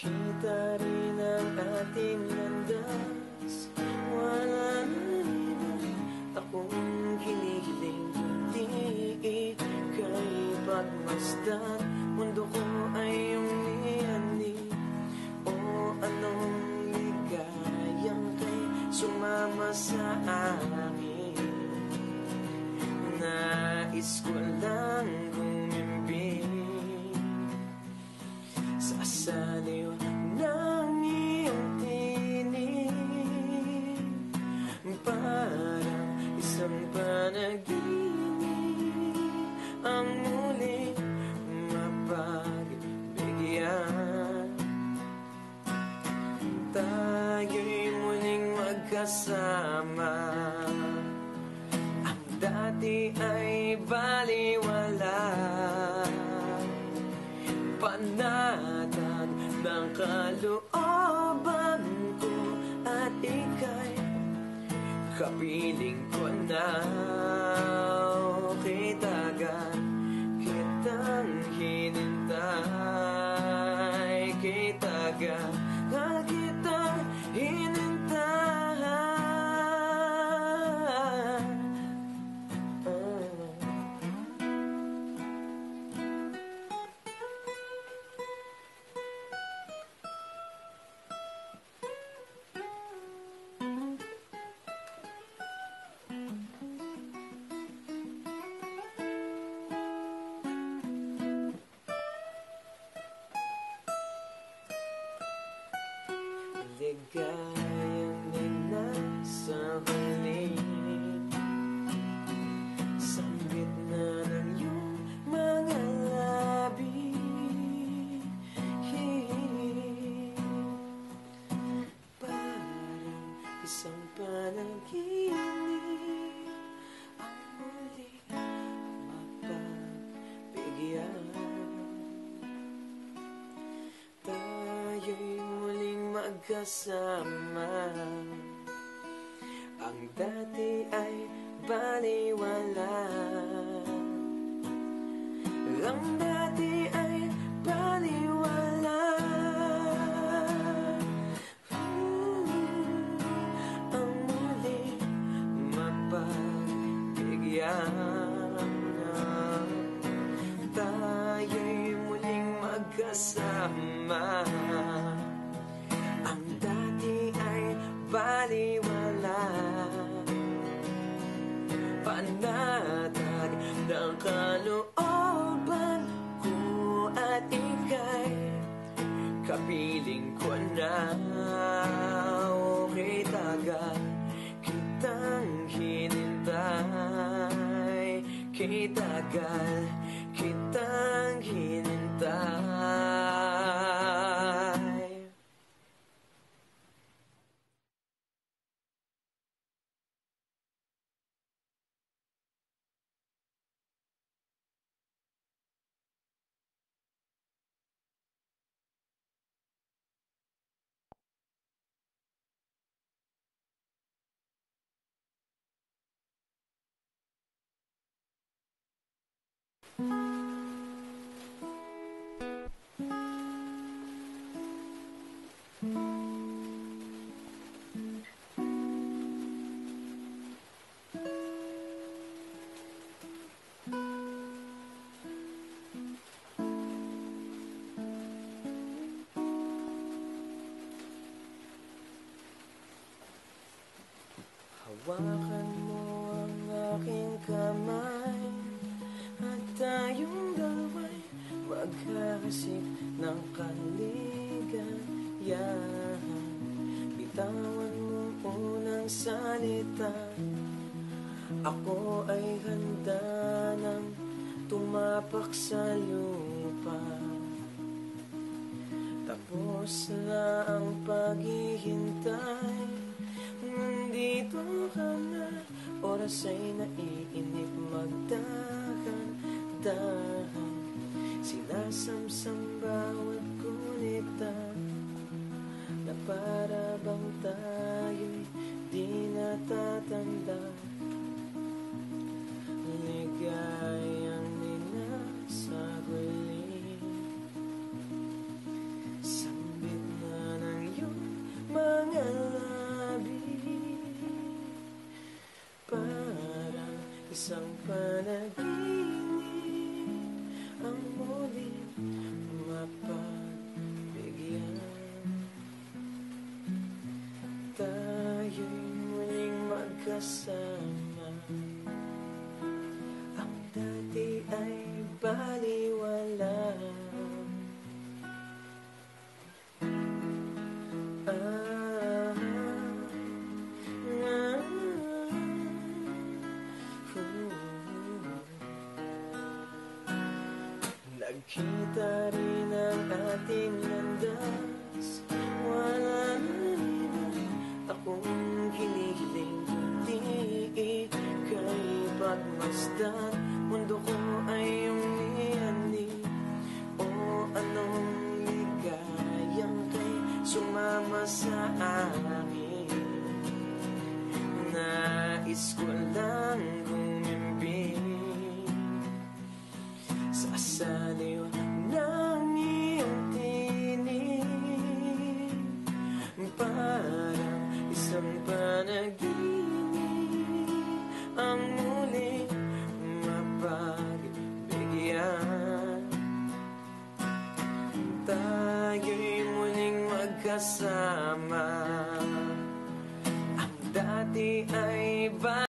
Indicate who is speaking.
Speaker 1: Kita rin ang ating landas. Wala na rin akong hinihiling, kundi ika'y pagmasdan. Mundo ko ay iyong niyani, o anong ligayang kay sumama sa akin. Nais ko lang gumimpi sa saliw ng iyong tinig, parang isang panaginip ang muling mapagbigyan. Tayo'y muling magkasama. Ang dati ay baliwala, panatag ng kalooban ko, at ika'y kapiling ko na. Kitagan kitang hinintay, kitagan kitang hinintay. Ligayang nasa huli, sa gitna ng iyong mga labi. Parang isang panaginip ang muli mapagbigyan. Tayo'y muling magkasama. Ang dati ay baliwala, ang dati ay baliwala. Ang muling mapagbigyan. Tayo'y muling magkasama. Ang dati ay baliwala, panatag ng kalooban ko, at ika'y kapiling ko na. Okay, tagal kitang hinintay, kitagal kitang hinintay. Hawakan mo ang aking kamay, at tayong dalawa'y magkakasip ng kaligayahan. Bitawan mo unang salita, ako ay handa nang tumapak sa lupa. Tapos na ang paghihintay, nandito ka na, oras ay naiinip, magdahan-dahan. Sinasamsam bawat gunita, na para bang tayo'y di natatanda. Ligayang ninasaguli, sambit isang panaginip ang muling mapagbigyan. Tayo'y muling magkasama. Ang dati ay baliwala. Nagkita rin ang ating landas. Wala na rin akong hinihiling, kundi ika'y pagmasdan. Mundo ko ay iyong niyani. O anong ligayang kay sumama sa akin. Nais ko lang humimpi sa saliw ng iyong tinig. Parang isang panaginip ang muling mapagbigyan. Tayo'y muling magkasama. Ang dati ay